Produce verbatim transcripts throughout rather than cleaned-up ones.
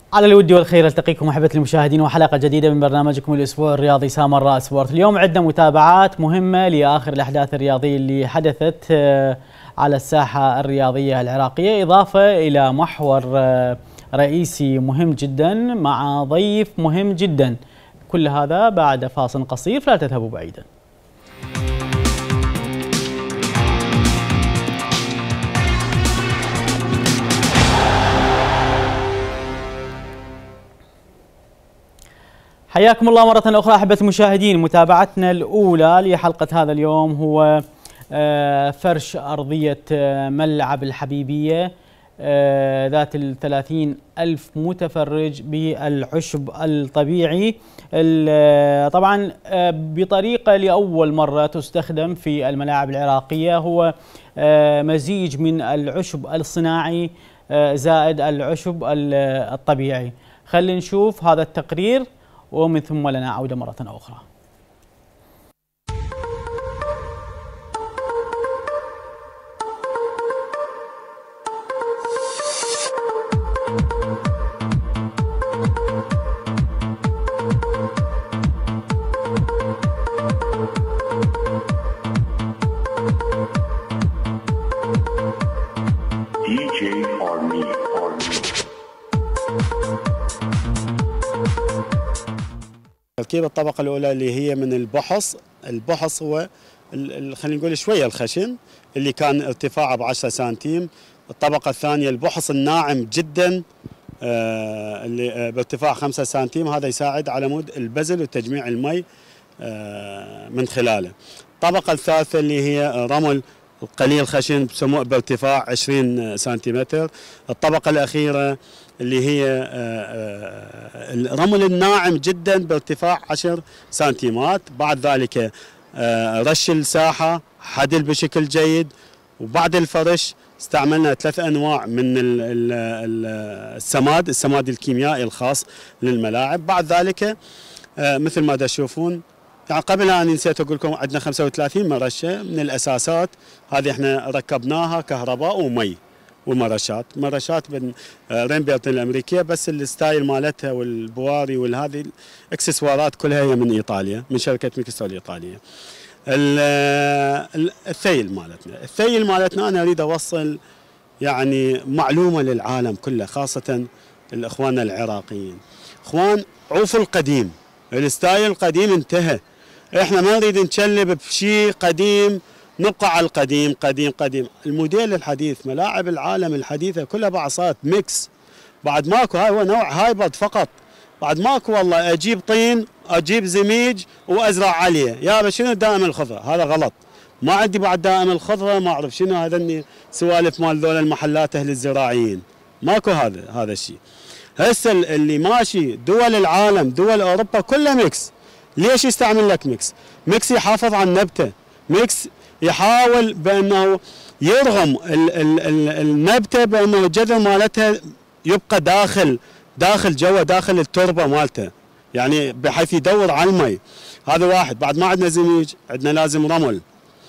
على الود والخير التقيكم احبتي المشاهدين وحلقه جديده من برنامجكم الاسبوع الرياضي سامراء سبورت. اليوم عندنا متابعات مهمه لاخر الاحداث الرياضيه اللي حدثت على الساحه الرياضيه العراقيه، اضافه الى محور رئيسي مهم جدا مع ضيف مهم جدا. كل هذا بعد فاصل قصير، فلا تذهبوا بعيدا. حياكم الله مرة أخرى أحبة المشاهدين. متابعتنا الأولى لحلقة هذا اليوم هو فرش أرضية ملعب الحبيبية ذات الثلاثين ألف متفرج بالعشب الطبيعي، طبعا بطريقة لأول مرة تستخدم في الملاعب العراقية. هو مزيج من العشب الصناعي زائد العشب الطبيعي. خلينا نشوف هذا التقرير ومن ثم لنا عودة مرة أخرى. تركيب الطبقة الأولى اللي هي من البحص. البحص هو خلينا نقول شوية الخشن اللي كان ارتفاعه بعشرة سنتيم. الطبقة الثانية البحص الناعم جدا آه اللي بارتفاع خمسة سنتيم، هذا يساعد على مود البزل وتجميع المي آه من خلاله. الطبقة الثالثة اللي هي رمل قليل خشن بارتفاع عشرين سنتيمتر. الطبقة الأخيرة اللي هي الرمل الناعم جدا بارتفاع عشر سنتيمات. بعد ذلك رش الساحة، حدل بشكل جيد، وبعد الفرش استعملنا ثلاث انواع من السماد، السماد الكيميائي الخاص للملاعب. بعد ذلك مثل ما تشوفون، يعني قبل أن نسيت أقول لكم عندنا خمسة وثلاثين مرشة من الأساسات، هذه احنا ركبناها كهرباء ومي ومرشات. مرشات من رينبيرت الأمريكية، بس الستايل مالتها والبواري والهذه الاكسسوارات كلها هي من إيطاليا، من شركة ميكستو الإيطالية. الثيل مالتنا الثيل مالتنا أنا أريد أوصل يعني معلومة للعالم كله، خاصة الإخوان العراقيين. إخوان، عوفوا القديم، الستايل القديم انتهى. احنا ما نريد نشلب بشيء قديم، نبقى على القديم قديم قديم. الموديل الحديث، ملاعب العالم الحديثة كلها بعد صارت ميكس، بعد ماكو. هاي هو نوع هايبرد فقط، بعد ماكو والله اجيب طين اجيب زميج وازرع عليه. يا شنو دائم الخضره؟ هذا غلط. ما عندي بعد دائم الخضره، ما اعرف شنو هذني سوالف مال ذول المحلات اهل الزراعيين. ماكو هذا هذا الشيء. هسه اللي ماشي دول العالم، دول اوروبا كلها ميكس. ليش يستعمل لك ميكس؟ ميكس يحافظ على النبته، ميكس يحاول بانه يرغم ال ال ال النبته بانه الجذر مالتها يبقى داخل داخل جوا داخل التربه مالته، يعني بحيث يدور على المي. هذا واحد. بعد ما عندنا زميج، عندنا لازم رمل.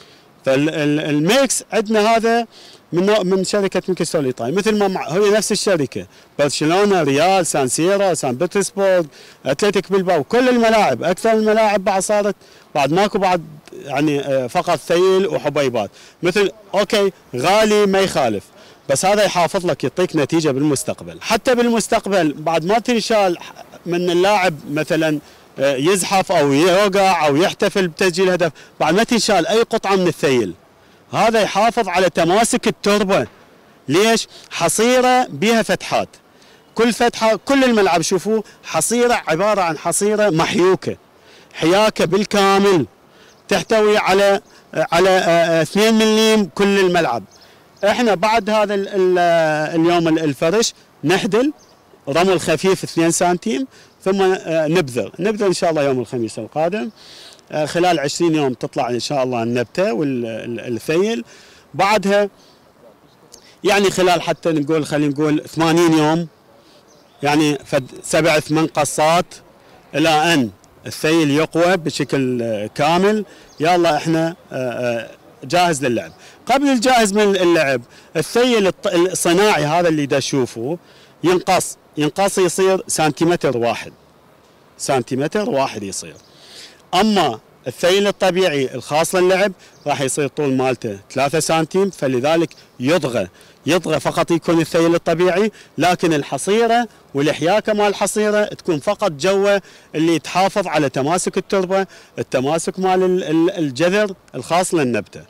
فالميكس عندنا هذا من من شركه ميكستو الإيطالية، مثل ما هي نفس الشركه، برشلونه، ريال، سان سيرو، سان بطرسبورغ، اتلتيك بلباو، كل الملاعب، اكثر الملاعب بعد صارت بعد ماكو بعد يعني فقط ثيل وحبيبات. مثل اوكي غالي ما يخالف، بس هذا يحافظ لك، يعطيك نتيجه بالمستقبل. حتى بالمستقبل بعد ما تنشال من اللاعب مثلا يزحف او يوقع او يحتفل بتسجيل هدف، بعد ما تنشال اي قطعه من الثيل، هذا يحافظ على تماسك التربه. ليش؟ حصيره بها فتحات، كل فتحه كل الملعب شوفوا حصيره، عباره عن حصيره محيوكه، حياكه بالكامل، تحتوي على على اثنين مليم كل الملعب. احنا بعد هذا ال ال اليوم الفرش نحدل رمل خفيف اثنين سنتيم، ثم نبذر نبذر ان شاء الله يوم الخميس القادم. خلال عشرين يوم تطلع ان شاء الله النبته والثيل. بعدها يعني خلال حتى نقول خلينا نقول ثمانين يوم، يعني فد سبع ثمان قصات الى ان الثيل يقوى بشكل كامل. يلا احنا جاهز للعب. قبل الجاهز من اللعب، الثيل الصناعي هذا اللي دا تشوفوه ينقص ينقص يصير سنتيمتر واحد، سنتيمتر واحد يصير. اما الثيل الطبيعي الخاص للعب راح يصير طول مالته ثلاثة سنتيم، فلذلك يضغى يضغى فقط يكون الثيل الطبيعي، لكن الحصيره والحياكه مال الحصيره تكون فقط جوه اللي تحافظ على تماسك التربه، التماسك مال الجذر الخاص للنبته.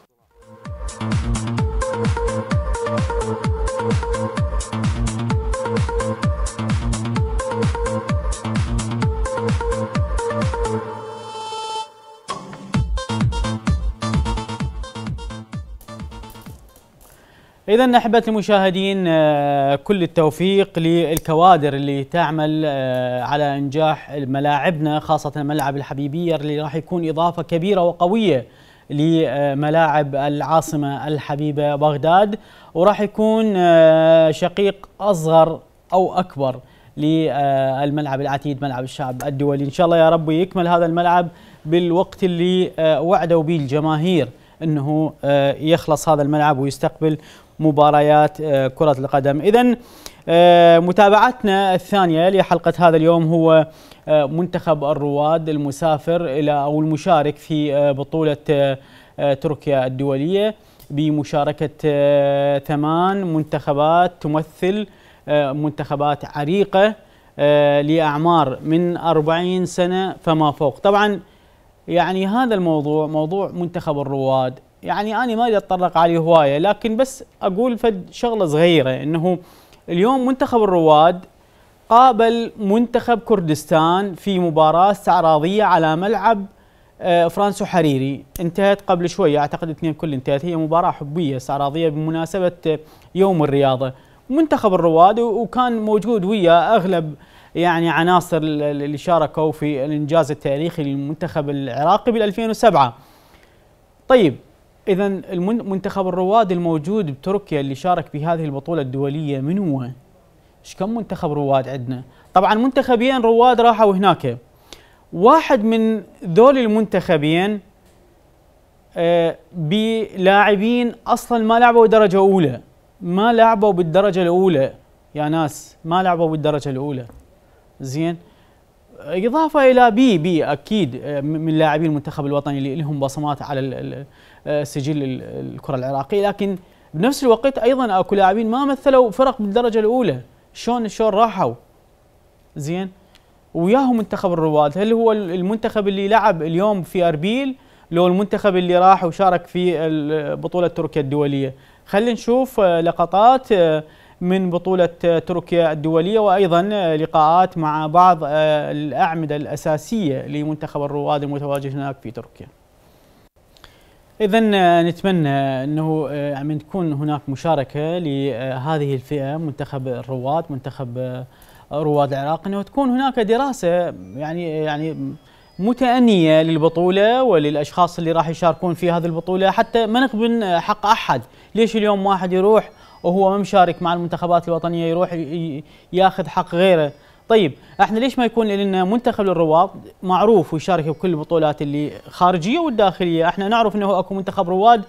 إذا أحبة المشاهدين، كل التوفيق للكوادر اللي تعمل على إنجاح ملاعبنا، خاصة ملعب الحبيبية اللي راح يكون إضافة كبيرة وقوية لملاعب العاصمة الحبيبة بغداد، وراح يكون شقيق أصغر أو أكبر للملعب العتيد ملعب الشعب الدولي. إن شاء الله يا رب يكمل هذا الملعب بالوقت اللي وعدوا به الجماهير أنه يخلص هذا الملعب ويستقبل مباريات كرة القدم. إذن متابعتنا الثانية لحلقة هذا اليوم هو منتخب الرواد المسافر إلى أو المشارك في بطولة تركيا الدولية بمشاركة ثمان منتخبات تمثل منتخبات عريقة لأعمار من أربعين سنة فما فوق. طبعا يعني هذا الموضوع موضوع منتخب الرواد، يعني أنا ما أتطرق عليه هواية، لكن بس أقول فد شغلة صغيرة، إنه اليوم منتخب الرواد قابل منتخب كردستان في مباراة استعراضية على ملعب فرانسو حريري، انتهت قبل شوية أعتقد اثنين كل انتهت، هي مباراة حبية استعراضية بمناسبة يوم الرياضة. منتخب الرواد وكان موجود ويا أغلب يعني عناصر اللي شاركوا في الإنجاز التاريخي للمنتخب العراقي بال ألفين وسبعة. طيب إذا المنتخب الرواد الموجود بتركيا اللي شارك بهذه البطولة الدولية من هو؟ إيش كم منتخب رواد عندنا؟ طبعا منتخبين رواد راحوا هناك، واحد من ذول المنتخبين آه بلاعبين أصلا ما لعبوا درجة أولى، ما لعبوا بالدرجة الأولى يا ناس، ما لعبوا بالدرجة الأولى. زين، إضافة إلى بي بي أكيد من لاعبين المنتخب الوطني اللي لهم بصمات على سجل الكرة العراقية، لكن بنفس الوقت أيضا أكو لاعبين ما مثلوا فرق بالدرجة الأولى، شلون شلون راحوا. زين، وياهم منتخب الرواد، هل هو المنتخب اللي لعب اليوم في أربيل لو المنتخب اللي راح وشارك في بطولة تركيا الدولية؟ خلينا نشوف لقطات من بطولة تركيا الدولية وأيضا لقاءات مع بعض الأعمدة الأساسية لمنتخب الرواد المتواجد هناك في تركيا. إذا نتمنى أنه يعني تكون هناك مشاركة لهذه الفئة، منتخب الرواد، منتخب رواد العراق، أنه تكون هناك دراسة يعني يعني متأنية للبطولة وللأشخاص اللي راح يشاركون في هذه البطولة، حتى ما نغبن حق أحد. ليش اليوم واحد يروح وهو ما مشارك مع المنتخبات الوطنية يروح ياخذ حق غيره؟ طيب احنا ليش ما يكون لنا منتخب للرواد معروف ويشارك بكل البطولات اللي خارجية والداخلية؟ احنا نعرف انه اكو منتخب رواد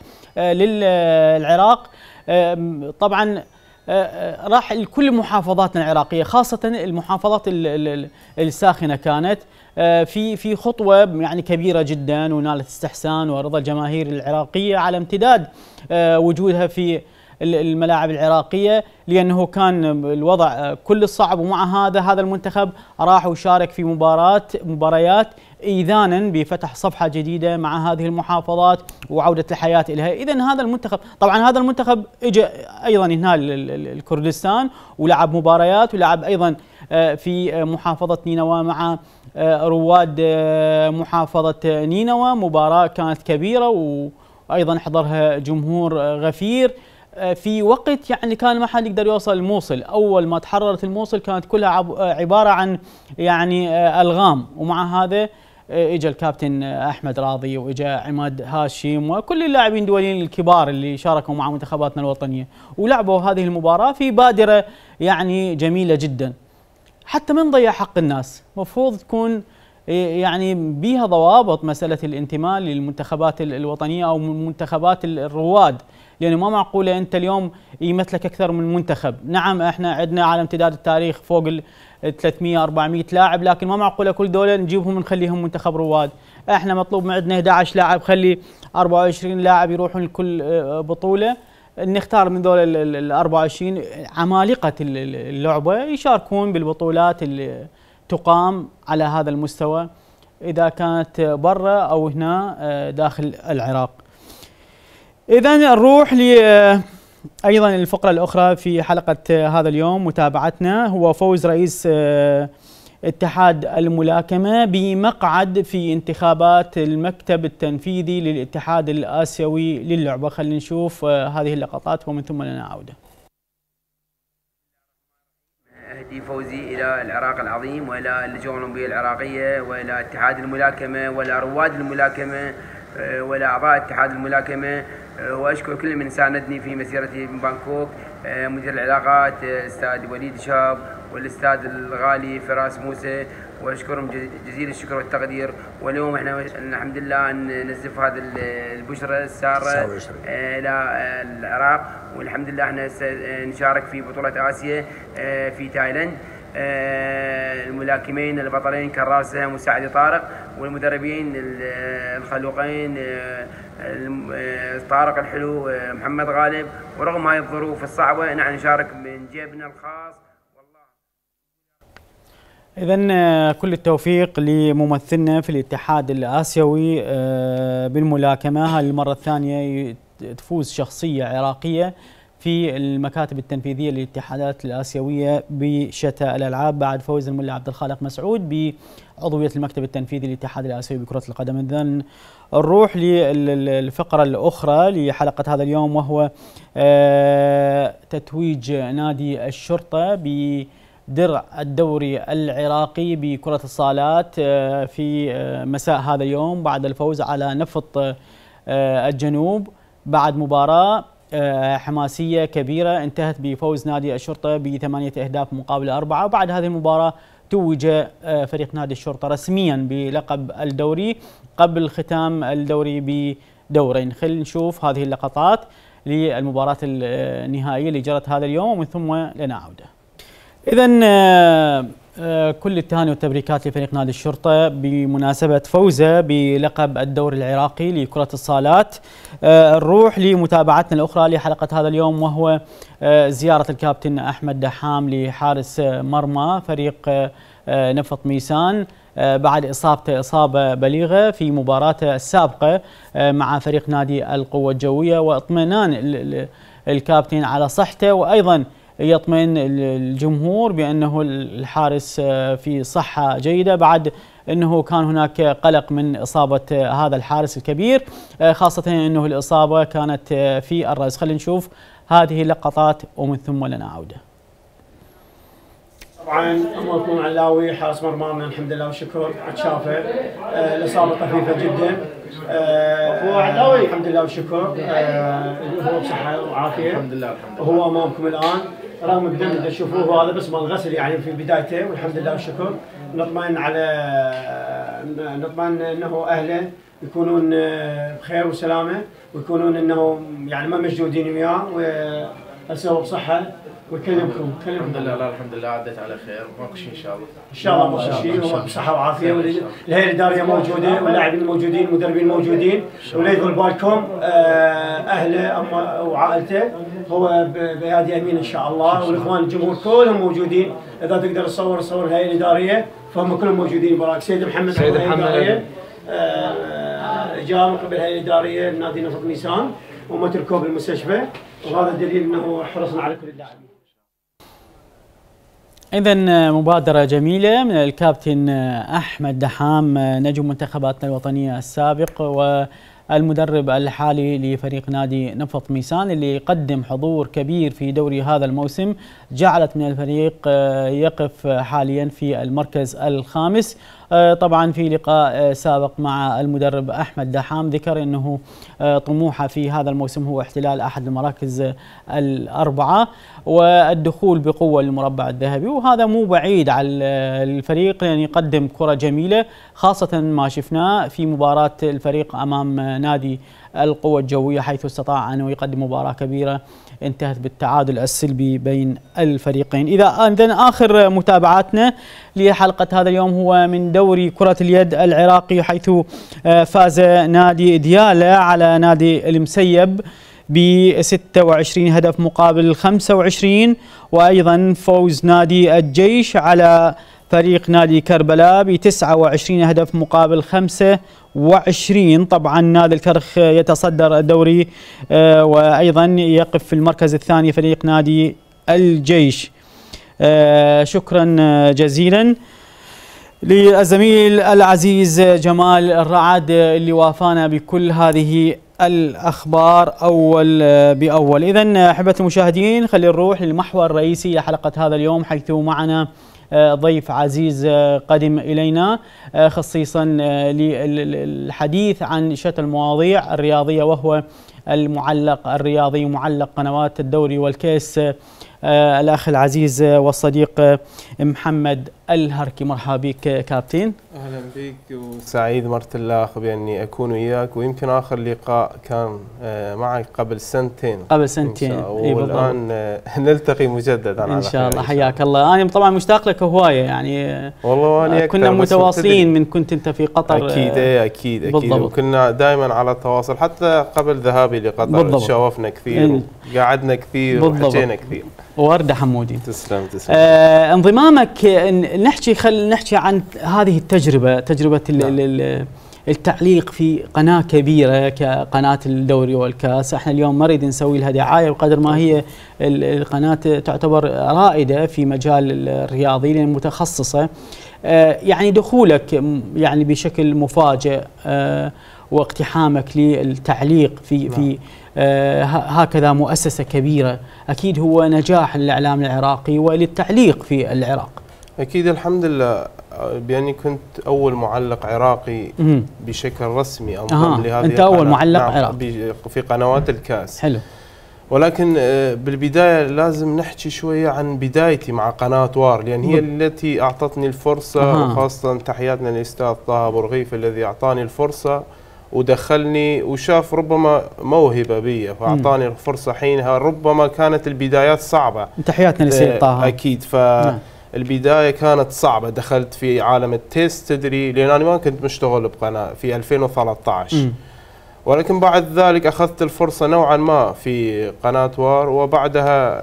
للعراق، طبعا راح لكل محافظاتنا العراقية، خاصة المحافظات الساخنة كانت في في خطوة يعني كبيرة جدا ونالت استحسان ورضا الجماهير العراقية على امتداد وجودها في الملاعب العراقية، لأنه كان الوضع كل الصعب، ومع هذا هذا المنتخب راح وشارك في مباراة مباريات إيذانا بفتح صفحة جديدة مع هذه المحافظات وعودة الحياة إليها. إذن هذا المنتخب، طبعا هذا المنتخب اجى أيضا هنا الكردستان ولعب مباريات، ولعب أيضا في محافظة نينوى مع رواد محافظة نينوى، مباراة كانت كبيرة وأيضا حضرها جمهور غفير في وقت يعني كان ما حد يقدر يوصل الموصل. أول ما تحررت الموصل كانت كلها عبارة عن يعني ألغام، ومع هذا اجى الكابتن أحمد راضي واجى عماد هاشم وكل اللاعبين الدوليين الكبار اللي شاركوا مع منتخباتنا الوطنية ولعبوا هذه المباراة في بادرة يعني جميلة جدا. حتى من ضيع حق الناس، مفروض تكون يعني بيها ضوابط مسألة الانتماء للمنتخبات الوطنية أو منتخبات الرواد، لانه ما معقوله انت اليوم يمثلك اكثر من منتخب. نعم احنا عندنا على امتداد التاريخ فوق ال ثلاثمئة أربعمئة لاعب، لكن ما معقوله كل دوله نجيبهم نخليهم منتخب رواد. احنا مطلوب عندنا أحد عشر لاعب، خلي أربعة وعشرين لاعب يروحون لكل بطوله، نختار من دول ال أربعة وعشرين عمالقه اللعبه يشاركون بالبطولات اللي تقام على هذا المستوى، إذا كانت برا أو هنا داخل العراق. إذن نروح ل أيضا الفقرة الأخرى في حلقة هذا اليوم متابعتنا، هو فوز رئيس اتحاد الملاكمة بمقعد في انتخابات المكتب التنفيذي للاتحاد الآسيوي للعبة. خلينا نشوف هذه اللقطات ومن ثم لنا عودة. أهدي فوزي إلى العراق العظيم وإلى اللجنة الأولمبية العراقية وإلى اتحاد الملاكمة وإلى رواد الملاكمة وإلى أعضاء اتحاد الملاكمة، وأشكر كل من ساندني في مسيرتي من بانكوك، مدير العلاقات الأستاذ وليد شاب والأستاذ الغالي فراس موسى، وأشكرهم جزيل الشكر والتقدير. واليوم احنا الحمد لله نزف هذا البشرة السارة إلى العراق، والحمد لله احنا نشارك في بطولة آسيا في تايلاند. الملاكمين البطلين كراسة مساعد طارق، والمدربين الخلوقين طارق الحلو محمد غالب. ورغم هاي الظروف الصعبة نحن نشارك من جيبنا الخاص. إذن كل التوفيق لممثلنا في الاتحاد الآسيوي بالملاكمة. هذه المرة الثانية تفوز شخصية عراقية في المكاتب التنفيذية للاتحادات الآسيوية بشتى الألعاب بعد فوز الملا عبد الخالق مسعود بعضوية المكتب التنفيذي للاتحاد الآسيوي بكرة القدم. إذن نروح للفقرة الأخرى لحلقة هذا اليوم، وهو تتويج نادي الشرطة ب درع الدوري العراقي بكرة الصالات في مساء هذا اليوم بعد الفوز على نفط الجنوب بعد مباراة حماسية كبيرة انتهت بفوز نادي الشرطة بثمانية أهداف مقابل أربعة. وبعد هذه المباراة توج فريق نادي الشرطة رسميا بلقب الدوري قبل ختام الدوري بدورين. خلينا نشوف هذه اللقطات للمباراة النهائية اللي جرت هذا اليوم ومن ثم لنا عودة. إذن كل التهاني والتبريكات لفريق نادي الشرطة بمناسبة فوزه بلقب الدوري العراقي لكرة الصالات. نروح لمتابعتنا الأخرى لحلقة هذا اليوم، وهو زيارة الكابتن أحمد دحام لحارس مرمى فريق نفط ميسان بعد إصابته إصابة بليغة في مباراته السابقة مع فريق نادي القوة الجوية، واطمئنان الكابتن على صحته، وأيضا يطمئن الجمهور بأنه الحارس في صحة جيدة بعد أنه كان هناك قلق من إصابة هذا الحارس الكبير، خاصة أنه الإصابة كانت في الرأس. خلينا نشوف هذه اللقطات ومن ثم لنا عودة. طبعا أموركم علاوي حارس مرمانا الحمد لله والشكر تشافى، الإصابة طفيفة جدا، آه الحمد لله والشكر، آه هو بصحة وعافية الحمد لله وهو أمامكم الآن رغم الدم اللي تشوفوه هذا بس مال الغسل يعني في بدايته، والحمد لله والشكر. نطمئن على نطمئن انه اهله يكونون بخير وسلامه، ويكونون انه يعني ما مشدودين وياه وهسه بصحه، ويكلمكم كلمكم. الحمد لله الحمد لله عدت على خير وماكو شيء ان شاء الله. ان شاء الله ماكو شيء، هو بصحه وعافيه، والهيئه الاداريه موجوده واللاعبين موجودين والمدربين موجودين، ولا يظل بالكم اهله وعائلته هو بأيادي امين ان شاء الله، والاخوان الجمهور كلهم موجودين. اذا تقدر تصور صور الهيئه الاداريه فهم كلهم موجودين براك. سيد محمد سيد محمد جاء من قبل الهيئه الاداريه لنادي نفط ميسان ومتركوه بالمستشفى، وهذا دليل انه حرصنا على كل اللاعبين. إذن مبادرة جميلة من الكابتن أحمد دحام نجم منتخباتنا الوطنية السابق والمدرب الحالي لفريق نادي نفط ميسان اللي يقدم حضور كبير في دوري هذا الموسم جعلت من الفريق يقف حاليا في المركز الخامس. طبعا في لقاء سابق مع المدرب أحمد دحام ذكر أنه طموحه في هذا الموسم هو احتلال أحد المراكز الأربعة والدخول بقوة للمربع الذهبي، وهذا مو بعيد على الفريق لأن يقدم كرة جميلة، خاصة ما شفناه في مباراة الفريق أمام نادي القوة الجوية حيث استطاع أنه يقدم مباراة كبيرة انتهت بالتعادل السلبي بين الفريقين. إذا إذن آخر متابعاتنا لحلقة هذا اليوم هو من دوري كرة اليد العراقي، حيث فاز نادي ديالى على نادي المسيب ب ستة وعشرين هدف مقابل خمسة وعشرين، وأيضا فوز نادي الجيش على فريق نادي كربلاء ب تسعة وعشرين هدف مقابل خمسة وعشرين. طبعا نادي الكرخ يتصدر الدوري وأيضا يقف في المركز الثاني فريق نادي الجيش. شكرا جزيلا للزميل العزيز جمال الرعد اللي وافانا بكل هذه الأخبار أول بأول. إذن أحبة المشاهدين خلينا نروح للمحور الرئيسي لحلقة هذا اليوم، حيث معنا ضيف عزيز قدم إلينا خصيصا للحديث عن شتى المواضيع الرياضية، وهو المعلق الرياضي معلق قنوات الدوري والكيس الأخ العزيز والصديق محمد الهركي. مرحبا بك كابتن. أهلا بك وسعيد مرت الله بأني أكون وياك، ويمكن آخر لقاء كان معك قبل سنتين قبل سنتين والآن نلتقي مجددا إن شاء الله. حياك الله. أنا طبعا مشتاق لك هواية يعني، والله أنا كنا متواصلين من كنت أنت في قطر. أكيد أكيد أكيد بالضبط. وكنا دائما على تواصل حتى قبل ذهابي لقطر، تشاوفنا كثير وقعدنا كثير وحكينا كثير. وردة حمودي. تسلم تسلم. آه انضمامك نحكي خل نحكي عن هذه التجربة، تجربة نعم. التعليق في قناة كبيرة كقناة الدوري والكاس. احنا اليوم ما نريد نسوي لها دعاية بقدر ما هي القناة تعتبر رائدة في مجال الرياضي لأن متخصصة. آه يعني دخولك يعني بشكل مفاجئ آه واقتحامك للتعليق في نعم. في آه هكذا مؤسسة كبيرة، أكيد هو نجاح للإعلام العراقي وللتعليق في العراق. أكيد الحمد لله بأني كنت أول معلق عراقي مم. بشكل رسمي أنضم آه. لهذه أنت أول معلق نعم عراقي في قنوات الكاس. حلو. ولكن بالبداية لازم نحكي شوية عن بدايتي مع قناة وار، لأن هي ب... التي أعطتني الفرصة آه. وخاصة تحياتنا للأستاذ طه أبو رغيف الذي أعطاني الفرصة ودخلني وشاف ربما موهبة بي فأعطاني الفرصة. حينها ربما كانت البدايات صعبة. تحياتنا للسيد طه. أكيد. فالبداية كانت صعبة. دخلت في عالم التيست تدري، لأن أنا ما كنت مشتغل بقناة في ألفين وثلاثة عشر م. ولكن بعد ذلك أخذت الفرصة نوعا ما في قناة وار، وبعدها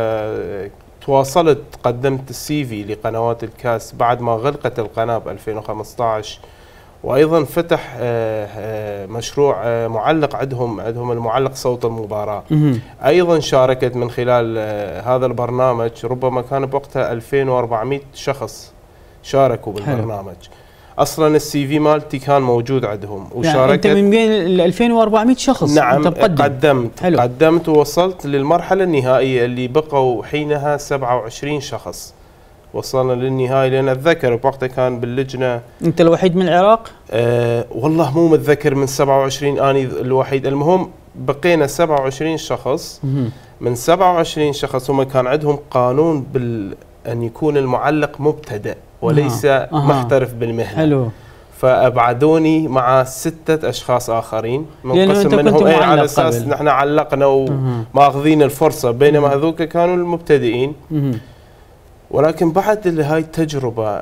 آه تواصلت قدمت السي في لقنوات الكاس بعد ما غلقت القناة ب ألفين وخمسة عشر، وأيضا فتح آه آه مشروع آه معلق عندهم عندهم المعلق صوت المباراة. أيضا شاركت من خلال آه هذا البرنامج، ربما كان بوقتها ألفين وأربعمئة شخص شاركوا بالبرنامج. اصلا السي في مالتي كان موجود عندهم وشاركت. يعني انت من بين ال ألفين وأربعمئة شخص. نعم قدمت حلو. قدمت ووصلت للمرحله النهائيه اللي بقوا حينها سبعة وعشرين شخص. وصلنا للنهايه لان اتذكر بوقتها كان باللجنه. انت الوحيد من العراق؟ أه والله مو متذكر من سبعة وعشرين اني الوحيد، المهم بقينا سبعة وعشرين شخص. مه. من سبعة وعشرين شخص هم كان عندهم قانون بال ان يكون المعلق مبتدئ وليس آه. محترف بالمهنه. حلو. فابعدوني مع ستة اشخاص اخرين من قسم منهم اي على اساس نحن علقنا وماخذين الفرصه، بينما هذوك كانوا المبتدئين. مه. ولكن بعد هاي التجربه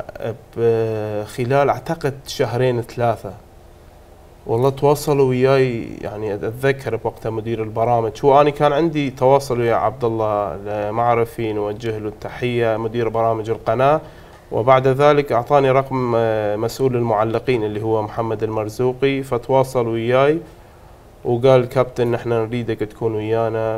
خلال اعتقد شهرين ثلاثه والله تواصلوا وياي، يعني اتذكر بوقتها مدير البرامج، هو انا كان عندي تواصل ويا عبد الله المعرفي نوجه له التحيه مدير برامج القناه، وبعد ذلك اعطاني رقم مسؤول المعلقين اللي هو محمد المرزوقي، فتواصل وياي وقال كابتن نحن نريدك تكون ويانا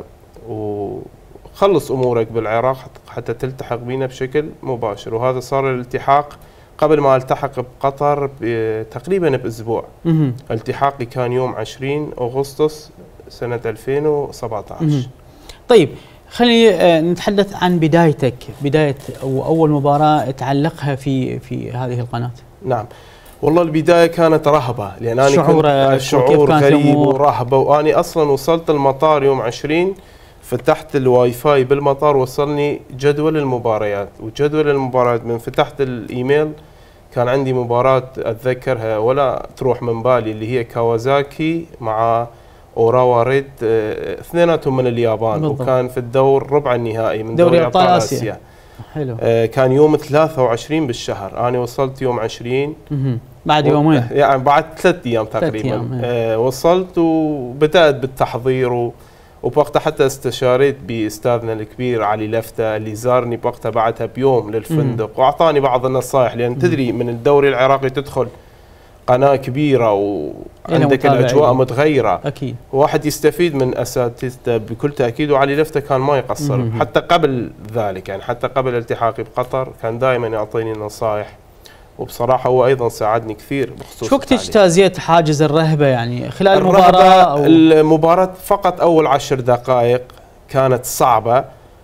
وخلص امورك بالعراق حتى تلتحق بينا بشكل مباشر. وهذا صار الالتحاق قبل ما التحق بقطر تقريبا باسبوع. مه. التحاقي كان يوم عشرين أغسطس سنة ألفين وسبعة عشر. مه. طيب خلينا نتحدث عن بدايتك، بداية أو أول مباراة تعلقها في في هذه القناة. نعم والله البداية كانت رهبة، لأن أنا كنت شعور غريب ورهبة، وأني أصلا وصلت المطار يوم عشرين، فتحت الواي فاي بالمطار وصلني جدول المباريات، وجدول المباريات من فتحت الإيميل كان عندي مباراة أتذكرها ولا تروح من بالي، اللي هي كاوازاكي مع اوراوا ريد، اثنيناتهم من اليابان بالضبط. وكان في الدور ربع النهائي من دوري ابطال اسيا, آسيا. حلو. آه كان يوم ثلاثة وعشرين بالشهر، انا وصلت يوم عشرين بعد يومين، يعني بعد ثلاث ايام تقريبا. أيام. آه وصلت وبدات بالتحضير، و وبوقتها حتى استشاريت باستاذنا الكبير علي لفته اللي زارني بوقتها بعدها بيوم للفندق، مم. واعطاني بعض النصائح، لان تدري من الدوري العراقي تدخل قناة كبيرة وعندك الأجواء متغيرة، أكيد واحد يستفيد من أساتذته بكل تأكيد، وعلي لفته كان ما يقصر. مم. حتى قبل ذلك، يعني حتى قبل التحاقي بقطر كان دائما يعطيني نصائح، وبصراحة هو أيضا ساعدني كثير بخصوص. شو وقت اجتازيت حاجز الرهبة يعني خلال المباراة؟ أو المباراة فقط أول عشر دقائق كانت صعبة،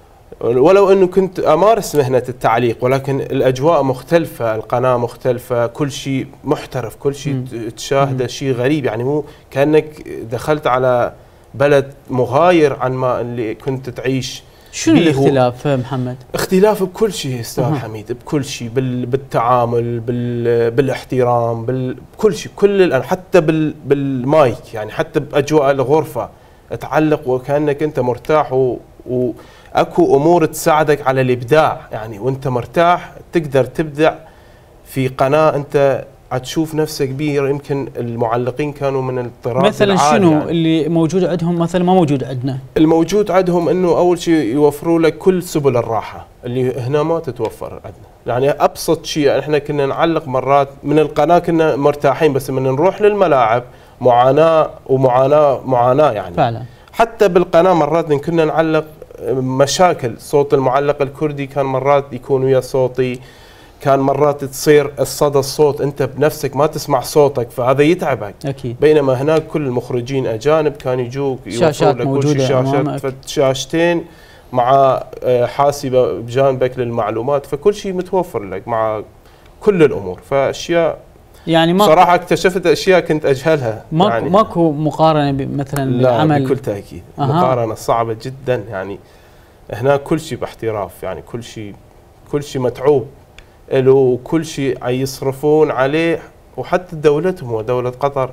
ولو أنه كنت أمارس مهنة التعليق، ولكن الأجواء مختلفة، القناة مختلفة، كل شيء محترف، كل شيء تشاهده شيء غريب، يعني مو كأنك دخلت على بلد مغاير عن ما اللي كنت تعيش. شنو الاختلاف محمد؟ اختلاف بكل شيء استاذ أه. حميد، بكل شيء، بالتعامل، بال بالاحترام، بكل شيء، كل حتى بال بالمايك، يعني حتى باجواء الغرفه تعلق وكانك انت مرتاح، و, و اكو امور تساعدك على الابداع، يعني وانت مرتاح تقدر تبدع في قناه انت تشوف نفسك بيه. يمكن المعلقين كانوا من الطراز مثلا شنو يعني اللي موجود عندهم مثلا ما موجود عندنا؟ الموجود عندهم انه اول شيء يوفروا لك كل سبل الراحه اللي هنا ما تتوفر عندنا، يعني ابسط شيء احنا كنا نعلق مرات من القناه كنا مرتاحين، بس من نروح للملاعب معاناه ومعاناه معاناه يعني فعلا. حتى بالقناه مرات كنا نعلق مشاكل، صوت المعلق الكردي كان مرات يكون ويا صوتي، كان مرات تصير الصدى الصوت انت بنفسك ما تسمع صوتك، فهذا يتعبك اكيد. بينما هناك كل المخرجين اجانب كانوا يجوك شاشات موجوده، شاشات شاشتين مع حاسبه بجانبك للمعلومات، فكل شيء متوفر لك مع كل الامور. فاشياء يعني ما صراحه اكتشفت اشياء كنت اجهلها، ماكو يعني ماكو مقارنه مثلا بالعمل؟ لا بكل تاكيد أه. مقارنه صعبه جدا، يعني هناك كل شيء باحتراف، يعني كل شيء كل شيء متعوب له، وكل شيء يصرفون عليه، وحتى دولتهم ودولة قطر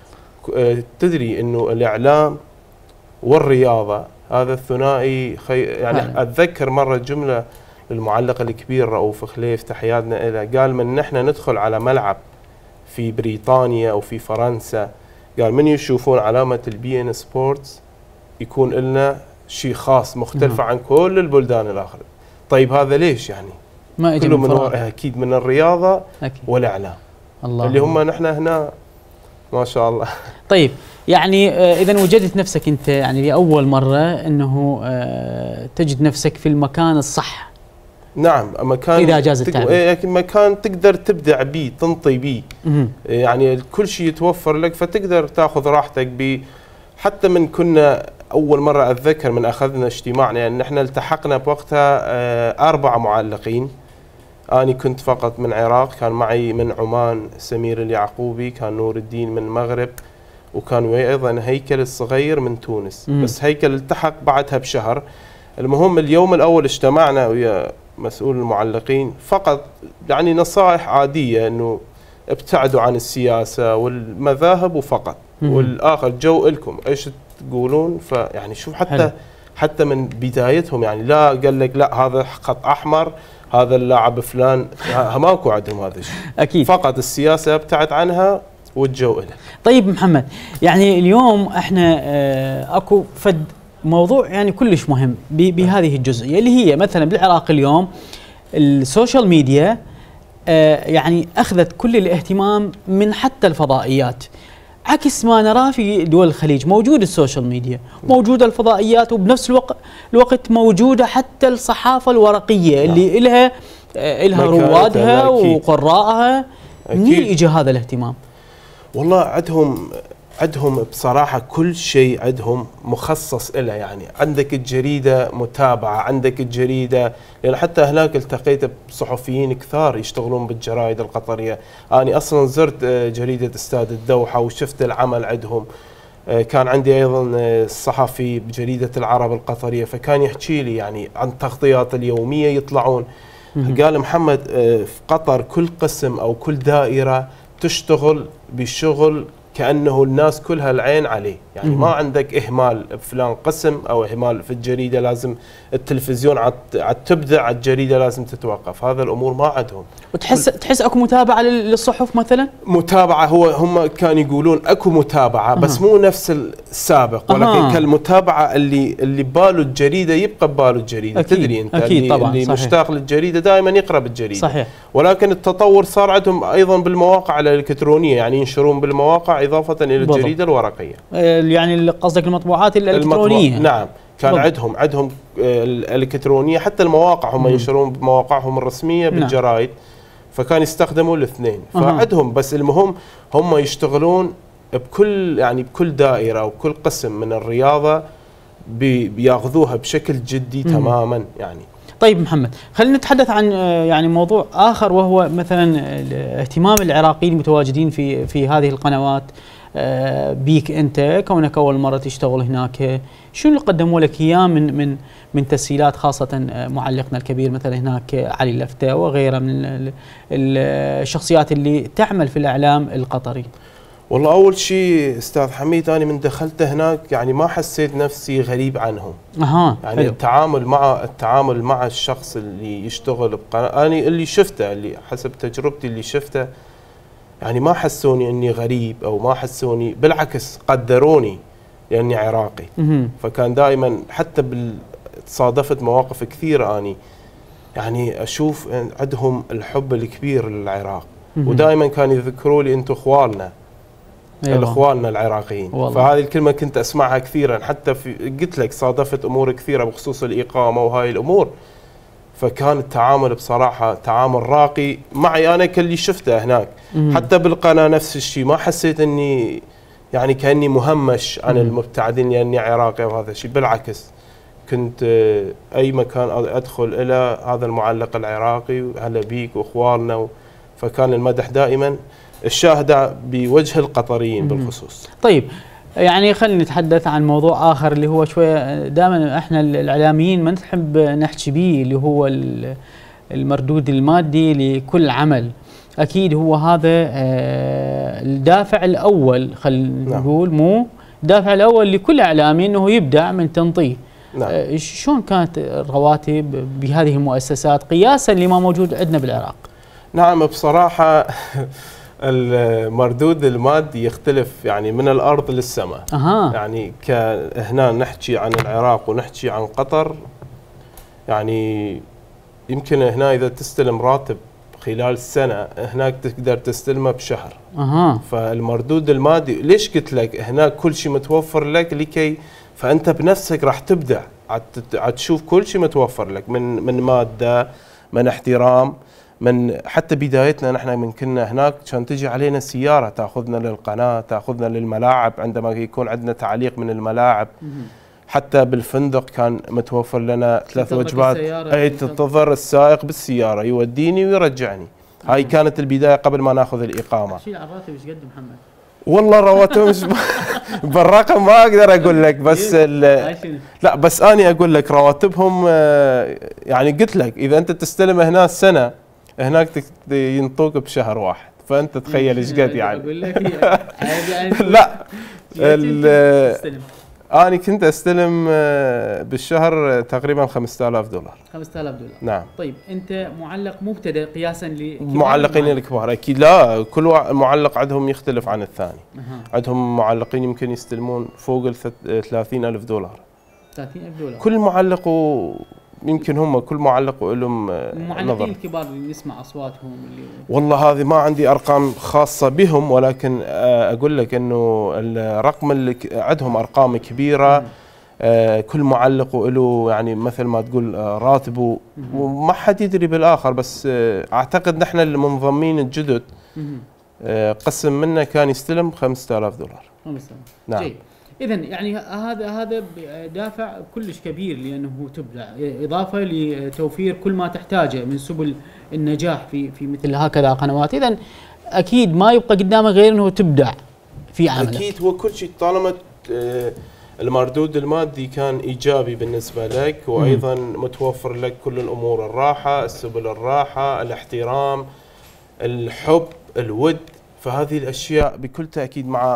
تدري انه الاعلام والرياضة هذا الثنائي خي... يعني هاي. اتذكر مرة جملة للمعلق الكبير رؤوف خليف تحياتنا له، قال من نحن ندخل على ملعب في بريطانيا او في فرنسا، قال من يشوفون علامة البي ان سبورتس يكون لنا شيء خاص مختلف عن كل البلدان الاخرى. طيب هذا ليش يعني؟ ما كله من اكيد من الرياضه أكيد. والاعلام الله اللي هم نحن هنا ما شاء الله. طيب يعني اذا وجدت نفسك انت يعني لاول مره انه تجد نفسك في المكان الصح. نعم مكان اذا جاز التعبير تك... مكان تقدر تبدع به تنطي به، يعني كل شيء يتوفر لك فتقدر تاخذ راحتك به. حتى من كنا اول مره اتذكر من اخذنا اجتماعنا، يعني نحن التحقنا بوقتها اربع معلقين، أنا كنت فقط من العراق، كان معي من عمان سمير اليعقوبي، كان نور الدين من المغرب، وكان وياي أيضا هيكل الصغير من تونس. مم. بس هيكل التحق بعدها بشهر. المهم اليوم الأول اجتمعنا ويا مسؤول المعلقين، فقط يعني نصائح عادية أنه ابتعدوا عن السياسة والمذاهب وفقط. مم. والآخر جو لكم إيش تقولون. فيعني شوف حتى حلو. حتى من بدايتهم يعني لا قال لك لا هذا خط أحمر، هذا اللاعب فلان، ماكو عندهم هذا الشيء. اكيد فقط السياسه ابتعد عنها والجو له. طيب محمد، يعني اليوم احنا اه اكو فد موضوع يعني كلش مهم بهذه الجزئيه اللي هي مثلا بالعراق اليوم السوشيال ميديا اه يعني اخذت كل الاهتمام من حتى الفضائيات، عكس ما نراه في دول الخليج. موجود السوشيال ميديا، موجوده الفضائيات، وبنفس الوقت الوقت موجوده حتى الصحافه الورقيه اللي لها لها روادها وقراءها. منين اجى هذا الاهتمام؟ والله عندهم عندهم بصراحة كل شيء عندهم مخصص له. يعني عندك الجريدة متابعة، عندك الجريدة، لأن حتى هناك التقيت بصحفيين كثار يشتغلون بالجرائد القطرية. أنا أصلا زرت جريدة استاد الدوحة وشفت العمل عندهم. كان عندي أيضا الصحفي بجريدة العرب القطرية، فكان يحكي لي يعني عن التغطيات اليومية يطلعون. قال محمد في قطر كل قسم أو كل دائرة تشتغل بشغل كأنه الناس كلها العين عليه. يعني ما عندك إهمال بفلان قسم أو إهمال في الجريدة لازم التلفزيون عاد تبدأ، على الجريدة لازم تتوقف. هذا الأمور ما عندهم. وتحس تحس أكو متابعة للصحف مثلا؟ متابعة، هو هم كانوا يقولون أكو متابعة بس أه. مو نفس السابق، ولكن أه. كالمتابعة اللي اللي باله الجريدة يبقى باله الجريدة. أكيد. تدري أنت أكيد اللي, طبعا اللي صحيح. مشتاق للجريدة دائما يقرأ بالجريدة. صحيح. ولكن التطور صار عندهم أيضا بالمواقع الإلكترونية، يعني ينشرون بالمواقع إضافة إلى بالضبط. الجريدة الورقية. يعني قصدك المطبوعات الإلكترونية. نعم، كان عندهم عندهم الإلكترونية، حتى المواقع هم ينشرون بمواقعهم الرسمية بالجرائد. نعم. فكان يستخدموا الاثنين. أه. فعندهم بس المهم هم يشتغلون بكل يعني بكل دائرة وكل قسم من الرياضة بياخذوها بشكل جدي. مم. تماما يعني. طيب محمد، خلينا نتحدث عن يعني موضوع آخر، وهو مثلا اهتمام العراقيين المتواجدين في في هذه القنوات بيك انت كونك اول مره تشتغل هناك. شو اللي قدموا لك اياه من من من تسهيلات، خاصه معلقنا الكبير مثلا هناك علي اللفتة وغيره من الشخصيات اللي تعمل في الاعلام القطري؟ والله اول شيء استاذ حميد، انا من دخلت هناك يعني ما حسيت نفسي غريب عنهم. اها. يعني حلو. التعامل مع التعامل مع الشخص اللي يشتغل بقناه، انا اللي شفته اللي حسب تجربتي اللي شفته، يعني ما حسوني اني غريب او ما حسوني، بالعكس قدروني لاني عراقي. مم. فكان دائما حتى بال تصادفت مواقف كثيره اني يعني اشوف عندهم الحب الكبير للعراق. مم. ودائما كانوا يذكروا لي انتم اخواننا. أيوة. اخواننا العراقيين. والله. فهذه الكلمه كنت اسمعها كثيرا، حتى في قلت لك صادفت امور كثيره بخصوص الاقامه وهاي الامور. فكان التعامل بصراحة تعامل راقي معي أنا كاللي شفته هناك. مم. حتى بالقناة نفس الشيء، ما حسيت أني يعني كأني مهمش عن مم. المبتعدين لأني عراقي وهذا الشيء. بالعكس كنت أي مكان أدخل إلى هذا المعلق العراقي هلا بيك وإخواننا، فكان المدح دائما الشاهدة بوجه القطريين. مم. بالخصوص. طيب يعني خلينا نتحدث عن موضوع آخر اللي هو شوية دائما احنا الإعلاميين ما نحب نحكي به، اللي هو المردود المادي لكل عمل. أكيد هو هذا الدافع الأول، خلينا نقول مو الدافع الأول لكل إعلامي أنه يبدع من تنطيه. نعم. شلون كانت الرواتب بهذه المؤسسات قياسا لما موجود عندنا بالعراق؟ نعم بصراحة المردود المادي يختلف يعني من الأرض للسماء. أها. يعني كهنا نحكي عن العراق ونحكي عن قطر، يعني يمكن هنا إذا تستلم راتب خلال السنة هناك تقدر تستلمه بشهر. أها. فالمردود المادي ليش قلت لك هناك كل شيء متوفر لك، لكي فأنت بنفسك راح تبدع، عاد تشوف كل شيء متوفر لك من من مادة، من احترام، من حتى بدايتنا نحن من كنا هناك كان تجي علينا سيارة تأخذنا للقناة، تأخذنا للملاعب عندما يكون عندنا تعليق من الملاعب. حتى بالفندق كان متوفر لنا ثلاث وجبات، اي تنتظر السائق بالسيارة يوديني ويرجعني. هاي كانت البداية قبل ما ناخذ الإقامة. شيل على الراتب ايش قد محمد؟ والله الرواتب مش بالرقم ما اقدر اقول لك، بس لا بس اني اقول لك رواتبهم يعني قلت لك اذا انت تستلم هنا السنة هناك ينطوك بشهر واحد، فانت تخيل ايش قد يعني. اقول لك لا انا كنت استلم بالشهر تقريبا خمسة آلاف دولار. خمسة آلاف دولار. نعم. طيب انت معلق مبتدئ قياسا للمعلقين الكبار اكيد لا، كل معلق عندهم يختلف عن الثاني. أه. عندهم معلقين يمكن يستلمون فوق ال ثلاثين ألف دولار. ثلاثين ألف دولار. كل معلق و يمكن هم كل معلق لهم المعلقين الكبار اللي نسمع اصواتهم اللي والله هذه ما عندي ارقام خاصه بهم، ولكن اقول لك انه الرقم اللي عندهم ارقام كبيره. كل معلق له يعني مثل ما تقول راتبه وما حد يدري بالاخر، بس اعتقد نحن المنضمين الجدد قسم منه كان يستلم خمسة آلاف دولار. خمسة آلاف. نعم. جيد. إذا يعني هذا هذا دافع كلش كبير لأنه تبدع، إضافة لتوفير كل ما تحتاجه من سبل النجاح في في مثل هكذا قنوات. إذا أكيد ما يبقى قدامه غير أنه تبدع في عمله. أكيد هو كل شيء طالما المردود المادي كان إيجابي بالنسبة لك، وأيضا متوفر لك كل الأمور الراحة، السبل الراحة، الاحترام، الحب، الود، فهذه الأشياء بكل تأكيد مع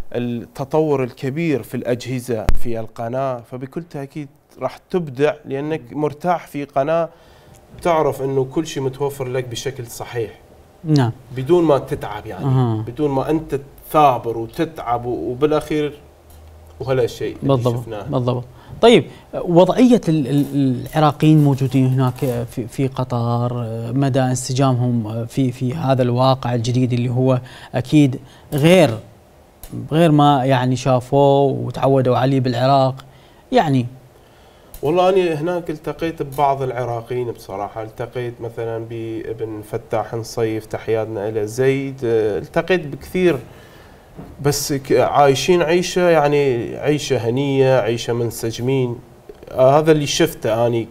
التطور الكبير في الأجهزة في القناة فبكل تأكيد راح تبدع، لأنك مرتاح في قناة تعرف أنه كل شيء متوفر لك بشكل صحيح. نعم. بدون ما تتعب يعني أه. بدون ما أنت تثابر وتتعب وبالأخير وهالشيء بالضبط بالضبط. طيب وضعية العراقيين موجودين هناك في في قطر، مدى انسجامهم في في هذا الواقع الجديد اللي هو أكيد غير غير ما يعني شافوه وتعودوا عليه بالعراق يعني؟ والله أنا هناك التقيت ببعض العراقيين بصراحة، التقيت مثلا بابن فتاح نصيف تحياتنا له زيد، التقيت بكثير بس عايشين عيشة يعني عيشة هنية، عيشة منسجمين. آه هذا اللي شفته أنا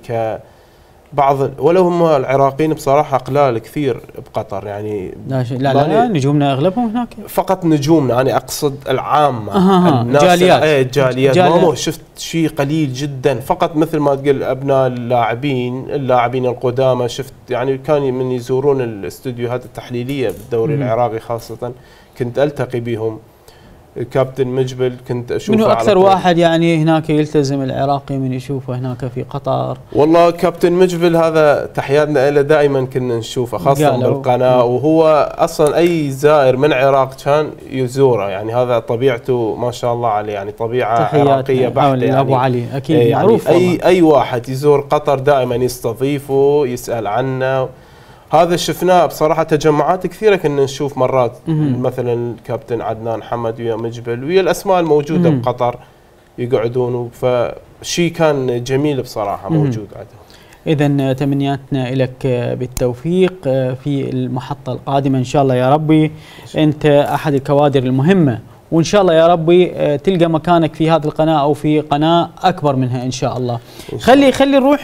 كبعض، ولو هم العراقيين بصراحة قلال كثير بقطر يعني. لا لا, لا, لا نجومنا أغلبهم هناك. فقط نجومنا أنا أقصد العامة. آه الناس جاليات. ايه الجاليات ما شفت شيء قليل جدا، فقط مثل ما تقول أبناء اللاعبين اللاعبين القدامى شفت يعني كان من يزورون الاستوديوهات التحليلية بالدوري م. العراقي خاصة كنت ألتقي بهم. كابتن مجبل كنت أشوفه. منو أكثر واحد يعني هناك يلتزم العراقي من يشوفه هناك في قطر؟ والله كابتن مجبل هذا تحياتنا له دائما كنا نشوفه خاصة بالقناة، وهو أصلا أي زائر من العراق كان يزوره يعني، هذا طبيعته ما شاء الله عليه يعني طبيعة عراقية بحتة يعني. أبو علي أكيد يعني معروف. أي أي واحد يزور قطر دائما يستضيفه يسأل عنه. هذا شفناه بصراحة تجمعات كثيرة كنا نشوف مرات مم. مثلا الكابتن عدنان حمد ويا مجبل ويا الأسماء الموجودة مم. بقطر يقعدون، فشي كان جميل بصراحة موجود عندهم. إذن تمنياتنا لك بالتوفيق في المحطة القادمة إن شاء الله يا ربي. أنت أحد الكوادر المهمة، وإن شاء الله يا ربي تلقى مكانك في هذه القناة أو في قناة أكبر منها إن شاء الله. خلي خلي نروح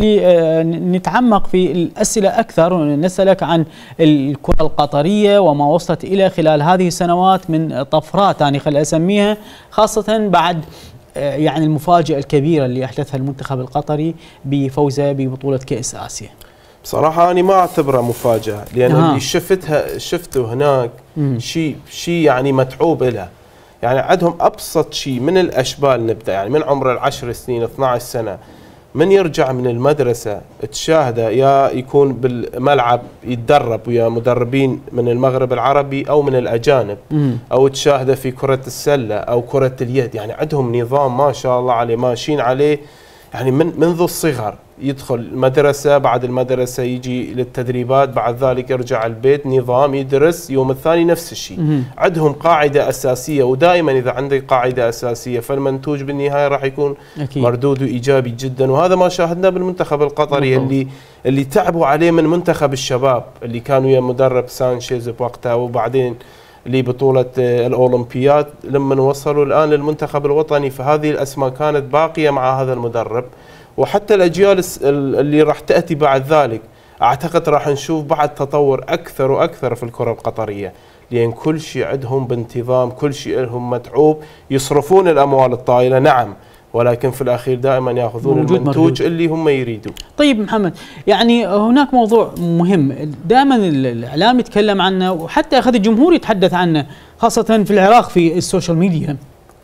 نتعمق في الأسئلة أكثر ونسألك عن الكرة القطرية وما وصلت إلى خلال هذه السنوات من طفرات يعني خلي أسميها، خاصة بعد يعني المفاجأة الكبيرة اللي أحدثها المنتخب القطري بفوزه ببطولة كأس آسيا. بصراحة أنا ما أعتبرها مفاجأة، لأن آه. اللي شفتها شفته هناك شيء شيء يعني متعوب لها. يعني عندهم أبسط شيء من الأشبال نبدأ يعني من عمر العشر سنين اثنتي عشرة سنة، من يرجع من المدرسة تشاهده يا يكون بالملعب يتدرب ويا مدربين من المغرب العربي أو من الأجانب مم. أو تشاهده في كرة السلة أو كرة اليد. يعني عندهم نظام ما شاء الله عليه ماشيين عليه يعني من منذ الصغر. يدخل المدرسة، بعد المدرسة يجي للتدريبات، بعد ذلك يرجع البيت نظام يدرس، يوم الثاني نفس الشيء. عندهم قاعدة أساسية، ودائما إذا عندك قاعدة أساسية فالمنتوج بالنهاية راح يكون أكيد. مردود إيجابي جدا. وهذا ما شاهدناه بالمنتخب القطري مطلوب. اللي اللي تعبوا عليه من منتخب الشباب اللي كانوا ويا مدرب سانشيز بوقتها، وبعدين لبطولة الأولمبياد لما وصلوا الآن للمنتخب الوطني. فهذه الأسماء كانت باقية مع هذا المدرب، وحتى الأجيال اللي راح تأتي بعد ذلك أعتقد راح نشوف بعد تطور أكثر وأكثر في الكرة القطرية، لأن كل شيء عندهم بانتظام، كل شيء لهم متعوب. يصرفون الأموال الطائلة نعم، ولكن في الأخير دائما يأخذون المنتوج اللي هم يريدوا. طيب محمد، يعني هناك موضوع مهم دائما الإعلام يتكلم عنه وحتى أخذ الجمهور يتحدث عنه، خاصة في العراق في السوشيال ميديا.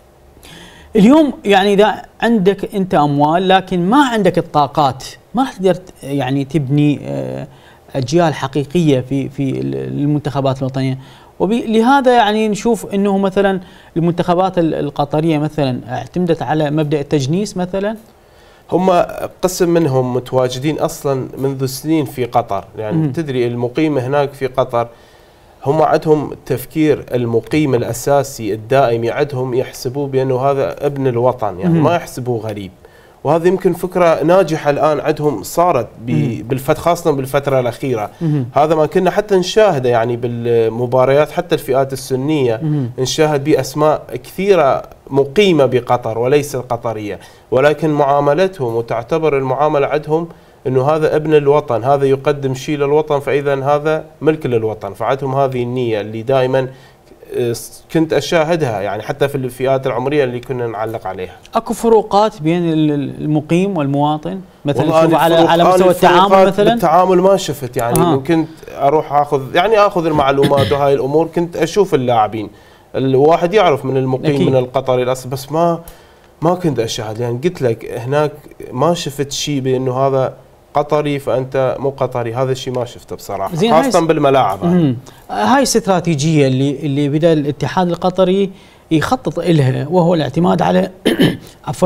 اليوم يعني إذا عندك أنت أموال لكن ما عندك الطاقات، ما راح تقدر يعني تبني أجيال حقيقية في في المنتخبات الوطنية. ولهذا يعني نشوف أنه مثلا المنتخبات القطرية مثلا اعتمدت على مبدأ التجنيس مثلا. هم قسم منهم متواجدين أصلا منذ سنين في قطر، يعني م. تدري المقيم هناك في قطر هم عندهم تفكير المقيم الأساسي الدائم، عندهم يحسبوه بأنه هذا ابن الوطن، يعني م. ما يحسبوه غريب. وهذه يمكن فكره ناجحه الان عندهم صارت بالفت خاصه بالفتره الاخيره. هذا ما كنا حتى نشاهده يعني بالمباريات حتى الفئات السنيه نشاهد باسماء كثيره مقيمه بقطر وليس القطريه، ولكن معاملتهم وتعتبر المعامله عندهم انه هذا ابن الوطن، هذا يقدم شيء للوطن، فاذا هذا ملك للوطن، فعندهم هذه النيه اللي دائما كنت اشاهدها يعني حتى في الفئات العمريه اللي كنا نعلق عليها. اكو فروقات بين المقيم والمواطن مثلا شوف على على مستوى التعامل مثلا؟ التعامل ما شفت يعني آه. كنت اروح اخذ يعني اخذ المعلومات وهاي الامور، كنت اشوف اللاعبين الواحد يعرف من المقيم أكيد. من القطري الاصل، بس ما ما كنت اشاهد يعني قلت لك هناك ما شفت شيء بانه هذا قطري فانت مو قطري، هذا الشيء ما شفته بصراحه خاصه بالملاعب. هاي هاي استراتيجيه اللي اللي بدا الاتحاد القطري يخطط لها، وهو الاعتماد على عفوا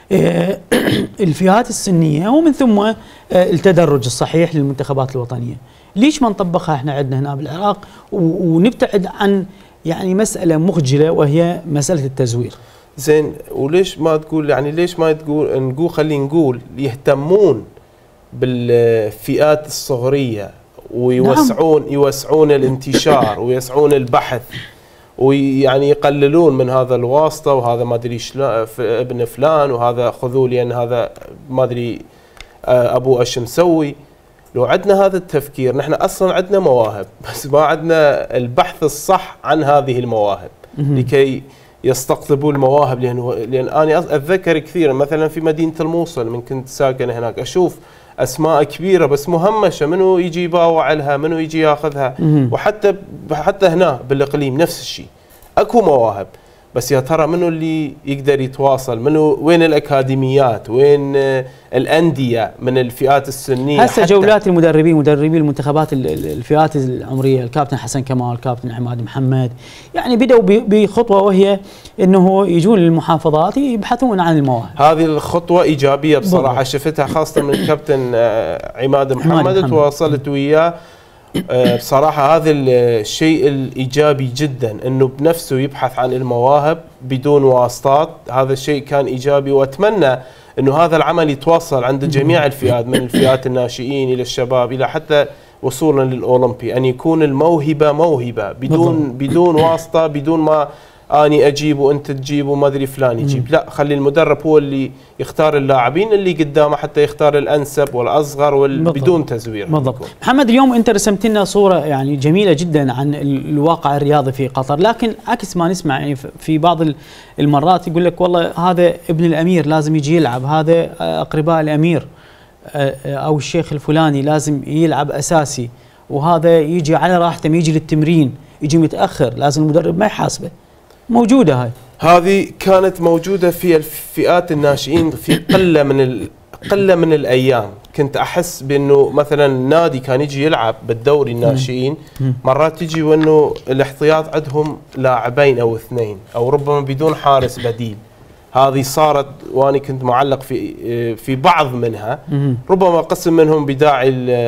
الفئات السنيه ومن ثم التدرج الصحيح للمنتخبات الوطنيه. ليش ما نطبقها احنا عندنا هنا بالعراق ونبتعد عن يعني مساله مخجله وهي مساله التزوير؟ زين، وليش ما تقول يعني ليش ما تقول نقول خلينا نقول يهتمون بالفئات الصغرية ويوسعون نعم. يوسعون الانتشار ويسعون البحث ويعني يقللون من هذا الواسطة وهذا ما ادري ابن فلان وهذا خذوه لان هذا ما ادري ابوه ايش مسوي. لو عندنا هذا التفكير، نحن اصلا عندنا مواهب بس ما عندنا البحث الصح عن هذه المواهب لكي يستقطبوا المواهب. لان لان انا اتذكر كثيرا مثلا في مدينه الموصل من كنت ساكن هناك اشوف اسماء كبيره بس مهمشه، منو يجي يباوع لها، منو يجي ياخذها. وحتى حتى هنا بالاقليم نفس الشيء، اكو مواهب بس يا ترى منو اللي يقدر يتواصل، منو وين الاكاديميات، وين الانديه من الفئات السنيه. هسه جولات المدربين مدربي المنتخبات الفئات العمريه الكابتن حسن كمال، الكابتن عماد محمد، يعني بدأوا بخطوه وهي انه يجون للمحافظات يبحثون عن المواهب. هذه الخطوه ايجابيه بصراحه بالضبط. شفتها خاصه من الكابتن عماد محمد، تواصلت وياه بصراحة هذا الشيء الإيجابي جدا، أنه بنفسه يبحث عن المواهب بدون واسطات. هذا الشيء كان إيجابي، وأتمنى أنه هذا العمل يتواصل عند جميع الفئات من الفئات الناشئين إلى الشباب إلى حتى وصولا للأولمبي، أن يكون الموهبة موهبة بدون بدون واسطة، بدون ما اني اجيب وانت تجيب وما ادري فلان يجيب. لا، خلي المدرب هو اللي يختار اللاعبين اللي قدامه حتى يختار الانسب والاصغر بدون تزوير. بالضبط. محمد، اليوم انت رسمت لنا صوره يعني جميله جدا عن الواقع الرياضي في قطر، لكن عكس ما نسمع يعني في بعض المرات يقول لك والله هذا ابن الامير لازم يجي يلعب، هذا اقرباء الامير او الشيخ الفلاني لازم يلعب اساسي، وهذا يجي على راحته، يجي للتمرين يجي متاخر، لازم المدرب ما يحاسبه. موجودة هاي هذه كانت موجودة في الفئات الناشئين في قلة من ال... قلة من الأيام. كنت أحس بأنه مثلا نادي كان يجي يلعب بالدوري الناشئين مرات يجي وأنه الاحتياط عندهم لاعبين أو اثنين أو ربما بدون حارس بديل. هذه صارت وأنا كنت معلق في في بعض منها، ربما قسم منهم بداعي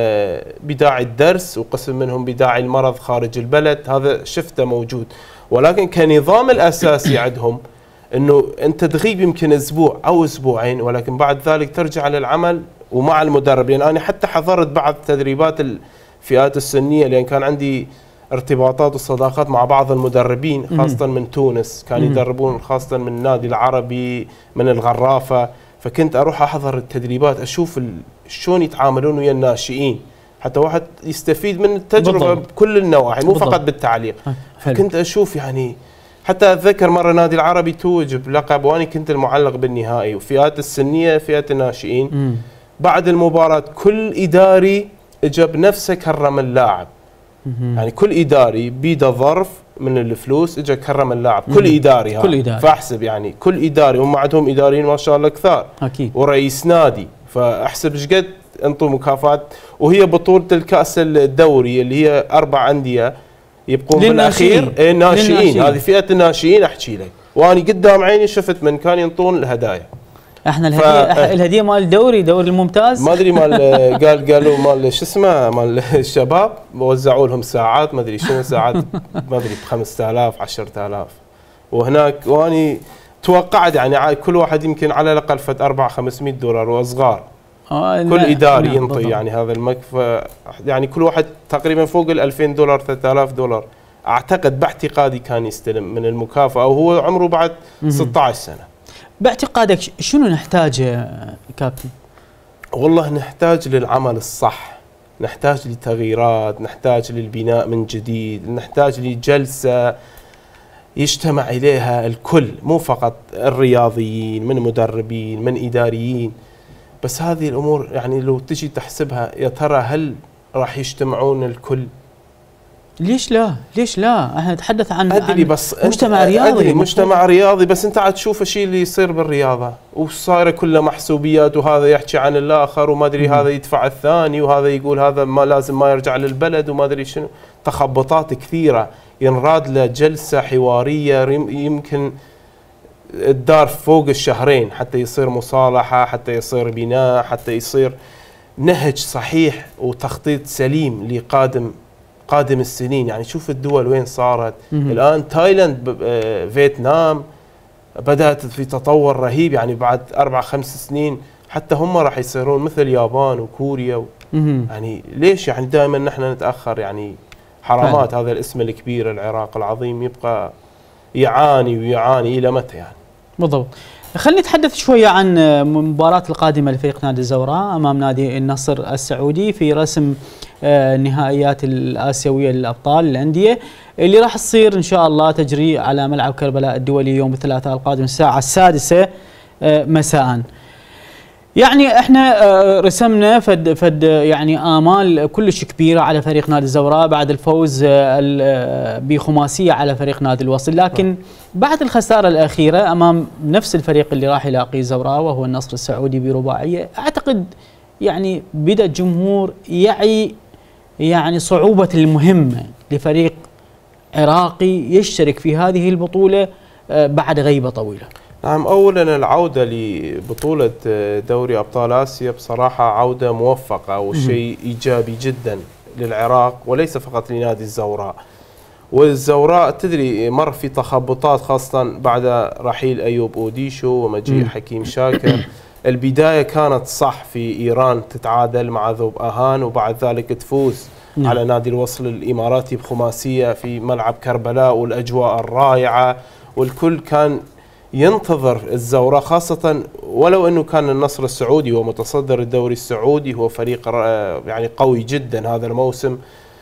بداعي الدرس وقسم منهم بداعي المرض خارج البلد، هذا شفته موجود. ولكن كنظام الاساسي عندهم انه انت تغيب يمكن اسبوع او اسبوعين، ولكن بعد ذلك ترجع للعمل ومع المدرب. لان يعني انا حتى حضرت بعض تدريبات الفئات السنيه، لان كان عندي ارتباطات وصداقات مع بعض المدربين خاصه من تونس، كانوا يدربون خاصه من النادي العربي من الغرافه، فكنت اروح احضر التدريبات اشوف شلون يتعاملون ويا الناشئين، حتى واحد يستفيد من التجربه بالضبط. بكل النواحي مو بالضبط. فقط بالتعليق. كنت اشوف يعني حتى اتذكر مره نادي العربي توج بلقب وانا كنت المعلق بالنهائي، وفئات السنيه فئات الناشئين مم. بعد المباراه كل اداري اجى بنفسه كرم اللاعب. مم. يعني كل اداري بيده ظرف من الفلوس اجى كرم اللاعب. مم. كل اداري كل اداري فاحسب يعني كل اداري، هم عندهم اداريين ما شاء الله كثار اكيد، ورئيس نادي، فاحسب ايش قد انطوا مكافآت. وهي بطوله الكاس الدوري اللي هي اربع انديه يبقون بالاخير الناشئين، هذه فئه الناشئين احكي لك، وانا قدام عيني شفت من كان ينطون الهدايا. احنا الهديه ف... الهديه مال الدوري دوري الممتاز ما ادري مال قال قالوا مال شو اسمه مال الشباب وزعوا لهم ساعات ما ادري شنو ساعات ما ادري ب خمسة آلاف عشرة آلاف، وهناك واني توقعت يعني كل واحد يمكن على الاقل فد أربعة خمسمئة دولار واصغار. آه كل اداري نعم ينطي يعني هذا المكفى، يعني كل واحد تقريبا فوق ال ألفين دولار ثلاثة آلاف دولار اعتقد باعتقادي كان يستلم من المكافاه، وهو عمره بعد ستة عشر سنه. باعتقادك شنو نحتاجه كابتن؟ والله نحتاج للعمل الصح، نحتاج لتغييرات، نحتاج للبناء من جديد، نحتاج لجلسه يجتمع اليها الكل، مو فقط الرياضيين من مدربين من اداريين. بس هذه الامور يعني لو تجي تحسبها يا ترى هل راح يجتمعون الكل؟ ليش لا؟ ليش لا؟ احنا نتحدث عن, عن بس مجتمع رياضي. أدري مجتمع رياضي، بس انت عاد تشوف الشيء اللي يصير بالرياضه وصايره كلها محسوبيات، وهذا يحكي عن الاخر وما ادري هذا يدفع الثاني، وهذا يقول هذا ما لازم ما يرجع للبلد وما ادري شنو، تخبطات كثيره. ينراد له جلسه حواريه يمكن الدار فوق الشهرين حتى يصير مصالحه، حتى يصير بناء، حتى يصير نهج صحيح وتخطيط سليم لقادم قادم السنين. يعني شوف الدول وين صارت الان، تايلاند، فيتنام بدات في تطور رهيب، يعني بعد اربع خمس سنين حتى هم راح يصيرون مثل اليابان وكوريا و يعني ليش يعني دائما نحن نتاخر؟ يعني حرامات فعلا. هذا الاسم الكبير العراق العظيم يبقى يعاني ويعاني الى متى يعني؟ بالضبط. خلينا نتحدث شويه عن المباراه القادمه لفريق نادي الزوراء امام نادي النصر السعودي في رسم النهائيات الآسيوية للأبطال الأندية اللي راح تصير إن شاء الله تجري على ملعب كربلاء الدولي يوم الثلاثاء القادم الساعة السادسة مساء. يعني احنا رسمنا فد فد يعني آمال كلش كبيرة على فريق نادي الزوراء بعد الفوز بخماسية على فريق نادي الوصل، لكن بعد الخسارة الأخيرة أمام نفس الفريق اللي راح يلاقي الزوراء وهو النصر السعودي برباعية، أعتقد يعني بدأ الجمهور يعي يعني صعوبة المهمة لفريق عراقي يشترك في هذه البطولة بعد غيبة طويلة. نعم، أولا العودة لبطولة دوري أبطال آسيا بصراحة عودة موفقة وشيء إيجابي جدا للعراق وليس فقط لنادي الزوراء. والزوراء تدري مر في تخبطات خاصة بعد رحيل أيوب أوديشو ومجيء حكيم شاكر. البداية كانت صح في إيران تتعادل مع ذوب أهان وبعد ذلك تفوز مم. على نادي الوصل الإماراتي بخماسية في ملعب كربلاء والأجواء الرائعة، والكل كان ينتظر الزوراء خاصة ولو أنه كان النصر السعودي ومتصدر الدوري السعودي هو فريق يعني قوي جدا هذا الموسم،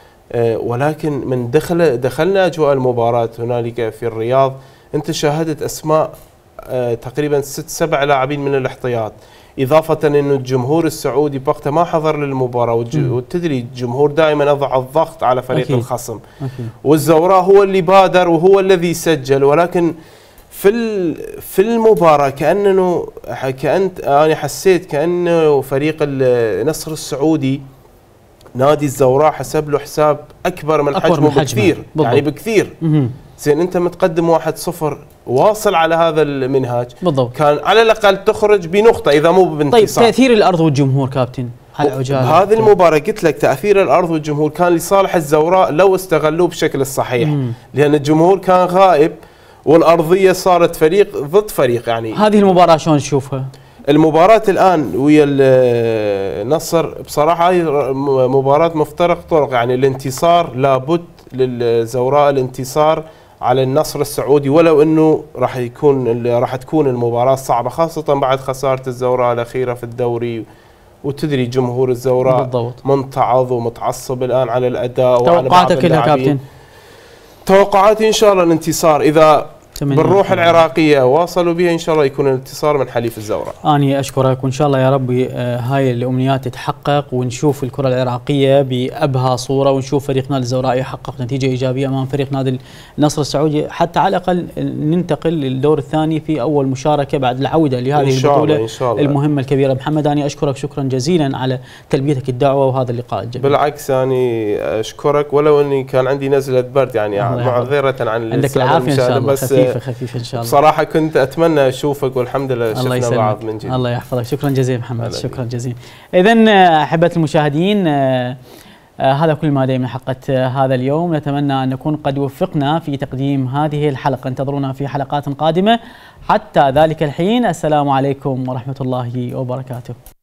ولكن من دخل دخلنا أجواء المباراة هنالك في الرياض أنت شاهدت أسماء تقريبا ست سبع لاعبين من الاحتياط، إضافة أنه الجمهور السعودي بوقتها ما حضر للمباراة، وتدري الجمهور دائما أضع الضغط على فريق أكيد. الخصم أكيد. والزوراء هو اللي بادر وهو الذي سجل، ولكن في في المباراة كأنه كأنت أنا حسيت كأنه فريق النصر السعودي نادي الزوراء حسب له حساب أكبر من حجمه بكثير بالضبط. يعني بكثير زين أنت متقدم واحد صفر واصل على هذا المنهاج بالضبط. كان على الأقل تخرج بنقطة إذا مو بانتصار. طيب تأثير الأرض والجمهور كابتن على عجالة هذه المباراة قلت لك تأثير الأرض والجمهور كان لصالح الزوراء لو استغلوه بشكل الصحيح مم. لأن الجمهور كان غائب والأرضية صارت فريق ضد فريق. يعني هذه المباراة شلون تشوفها؟ المباراة الآن ويا النصر بصراحة هي مباراة مفترق طرق، يعني الانتصار لابد للزوراء الانتصار على النصر السعودي ولو انه راح يكون راح تكون المباراة صعبة خاصة بعد خسارة الزوراء الأخيرة في الدوري، وتدري جمهور الزوراء بالضبط. منتعض ومتعصب الآن على الأداء وعلى توقعاتك يا كابتن؟ توقعاتي إن شاء الله الانتصار، إذا بالروح العراقية واصلوا بها إن شاء الله يكون الانتصار من حليف الزوراء. أنا أشكرك وإن شاء الله يا ربي آه هاي الأمنيات تتحقق ونشوف الكرة العراقية بأبهى صورة ونشوف فريق نادي الزوراء يحقق نتيجة إيجابية أمام فريق نادي النصر السعودي حتى على الأقل ننتقل للدور الثاني في أول مشاركة بعد العودة لهذه البطولة المهمة الكبيرة. محمد أنا أشكرك شكرا جزيلا على تلبيتك الدعوة وهذا اللقاء الجميل. بالعكس أنا أشكرك ولو أني كان عندي نزلة برد يعني معذرة عن عندك العافية إن شاء الله بس خفيفة خفيفة إن شاء الله. بصراحة كنت أتمنى أشوفك والحمد لله شفنا بعض من جديد. الله يحفظك شكرا جزيلا محمد شكرا جزيلا. إذن أحبة المشاهدين آه هذا كل ما لدي من حلقة آه هذا اليوم. نتمنى أن نكون قد وفقنا في تقديم هذه الحلقة. انتظرونا في حلقات قادمة. حتى ذلك الحين، السلام عليكم ورحمة الله وبركاته.